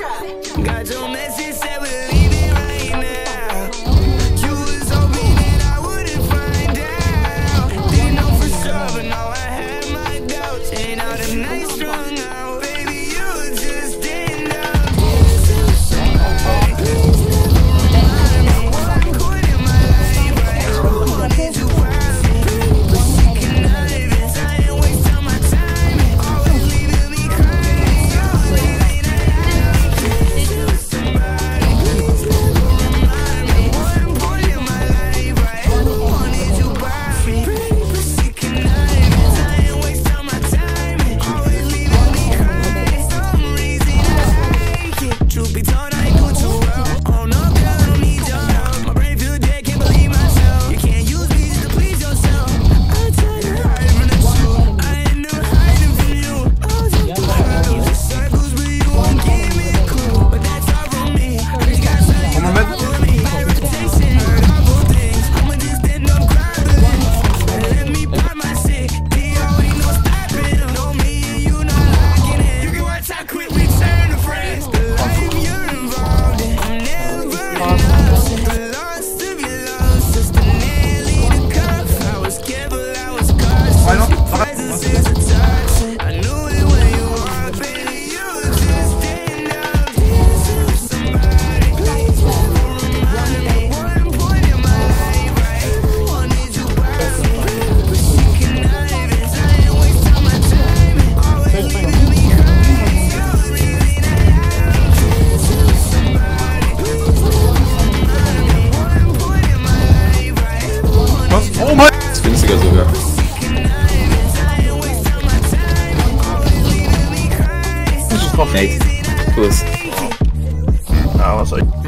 Got your message, said we're leaving right now. You was hoping that I wouldn't find out. Didn't know for sure, but now I had my doubts. Ain't all the nights strung out, baby, you just didn't know. Please never remind me what I put in my life. I wanted you proud, but she conniving. I ain't wasting my time, always leaving me crying. You leaving it out. Please do somebody. Please never remind me what I put in my life. I wanted you proud, but she conniving. I ain't wasting my time, always leaving me crying. Some reason I like it. Truth be told, I ain't do too well. Oh no, girl, I don't need your help. My brain feel dead, can't believe myself. You can't use me just to please yourself. I tried to hide from the truth. I ain't never hiding from you. I was in the circles, but you won't give me a clue. But that's all from me. I just gotta tell you about me. My reputation, heard awful things. I'ma just end up crying. Let me pop my shit. He already know stopping. Know me and you not locking in. You can watch how quick we turn to friends. The life you're involved in, I'm never enough. Lost of your love, sister nearly the cuff. I was careful, I was cautious. Your presence is a toxin. I knew it when you walked, baby. You just didn't know. Deserve somebody. Please never remind me what I'm putting in my life. I wanted you by me, but she conniving. I ain't wasting my time, always leaving me crying. You leaving it out. Deserve somebody. Please never remind me what I'm putting in my life. I wanted you Oh mein! Das günstiger sogar. Nate, du bist. Ja, was soll ich?